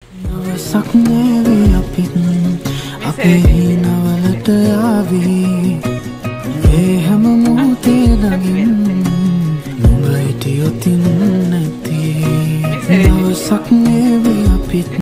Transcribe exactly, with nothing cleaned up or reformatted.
දවසක් නෑවේ අපිත් අපේ හිනවලට ආවී ඒ හැම මොහොතේ නගින් නුඹ හිටියොතින් නැති දවසක් නෑවේ අපිත්